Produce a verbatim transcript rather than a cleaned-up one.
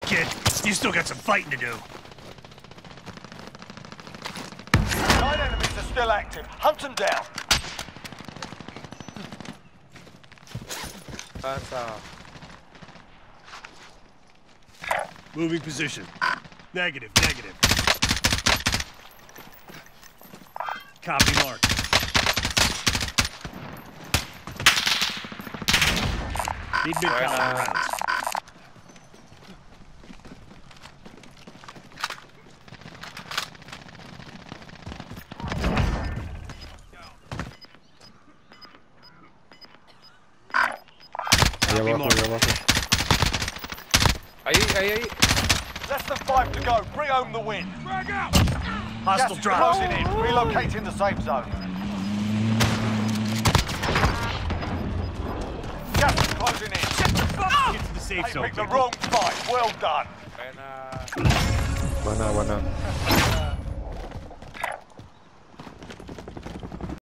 kid. You still got some fighting to do. Nine enemies are still active. Hunt them down. Pasa. Moving position. Negative, negative. Copy mark. Need mid-caliber rounds. Ahí abajo, ahí abajo. Ahí, ahí, ahí. Less than five to go. Bring home the win. Hostile Gas is drop. closing in. Relocating the safe zone. Gas is closing in. Get to the safe They zone. picked the people. wrong fight. Well done. Buena. Buena, buena.